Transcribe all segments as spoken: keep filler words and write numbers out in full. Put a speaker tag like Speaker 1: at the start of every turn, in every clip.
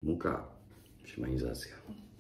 Speaker 1: Muka, siemanizacja.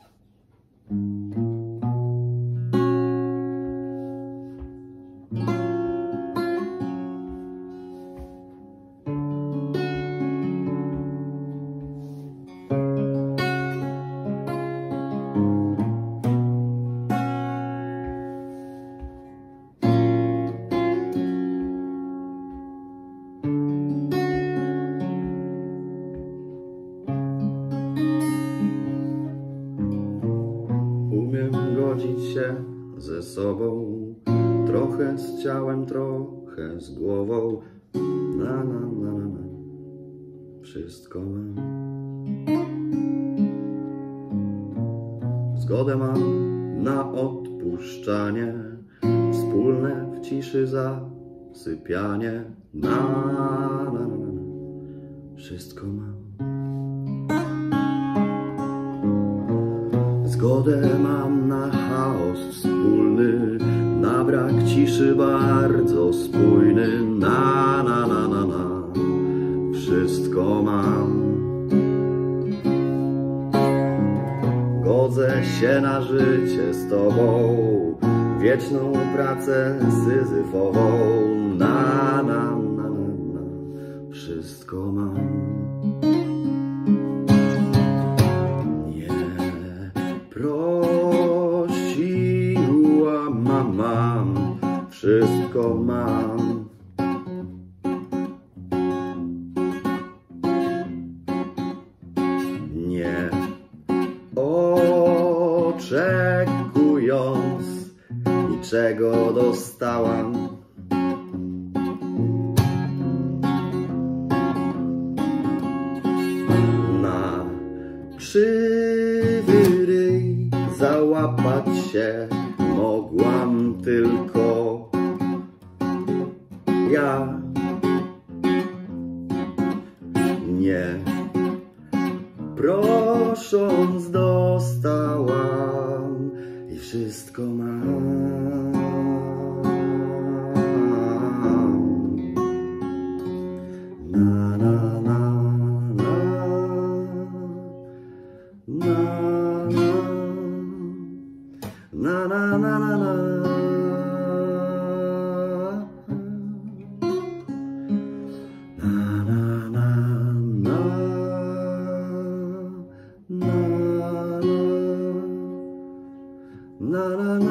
Speaker 1: Umiem godzić się ze sobą, trochę z ciałem, trochę z głową. Na, na, na, na, na. Wszystko mam. Zgodę mam na odpuszczanie, wspólne w ciszy zasypianie. Na, na, na, na. Wszystko mam. Zgodę mam na chaos wspólny, na brak ciszy bardzo spójny. Na, na, na, na, na. Wszystko mam. Godzę się na życie z tobą, wieczną pracę syzyfową. Na, na, na, na, na. Wszystko mam. Prosiła mama, wszystko mam. Nie oczekując niczego dostałam. Na krzywy ryj załapać się mogłam tylko ja. Nie prosząc dostałam i wszystko mam. Na, na, na, na, na, na, na, na, na, na. Na na